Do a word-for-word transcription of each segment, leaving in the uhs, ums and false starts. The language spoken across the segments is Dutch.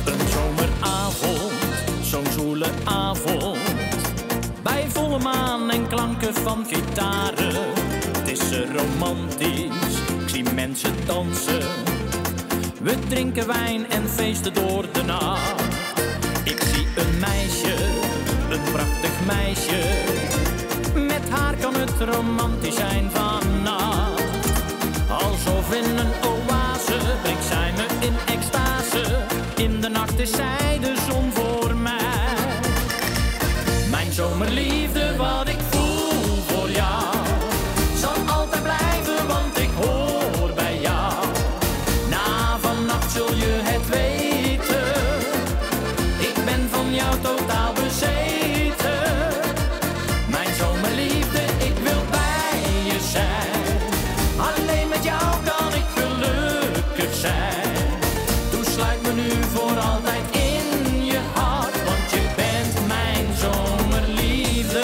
Een zomeravond, zo'n zoele avond, bij volle maan en klanken van gitaren. Het is zo romantisch, ik zie mensen dansen. We drinken wijn en feesten door de nacht. Ik zie een meisje, een prachtig meisje. Met haar kan het romantisch zijn vannacht. Alsof in een oase brengt zij me in extase. In de nacht is zij de zon voor mij. Mijn zomerliefde, wat ik voel voor jou, zal altijd blijven, want ik hoor bij jou. Na vannacht zul je het weten, ik ben van jou totaal bezeten. Mijn zomerliefde, ik wil bij je zijn. Alleen met jou kan ik gelukkig zijn. Toesluit me nu voor altijd in je hart, want je bent mijn zomerliefde.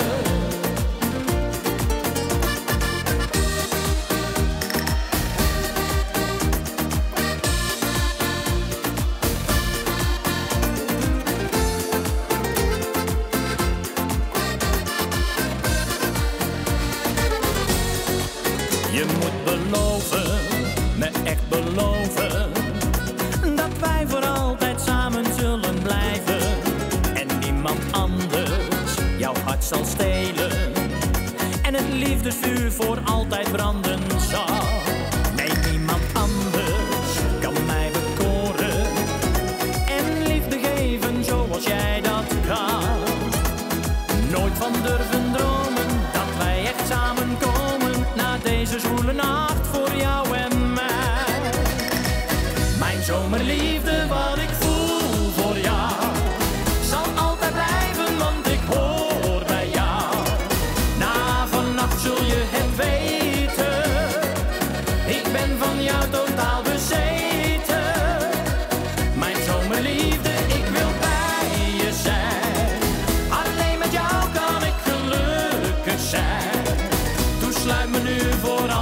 Je moet beloven, me echt beloven, dat wij voor altijd samen zullen blijven. En niemand anders jouw hart zal stelen. En het liefdesvuur voor altijd branden zal. Nee, niemand anders kan mij bekoren en liefde geven zoals jij dat kan. Nooit van durven dromen dat wij echt samenkomen na deze zwoele nacht voor jou en mij. Mijn zomerliefde, wat ik voel voor jou, zal altijd blijven, want ik hoor bij jou. Na vannacht zul je het weten, ik ben van jou totaal bezeten. Mijn zomerliefde, ik wil bij je zijn. Alleen met jou kan ik gelukkig zijn. Toesluit me nu voor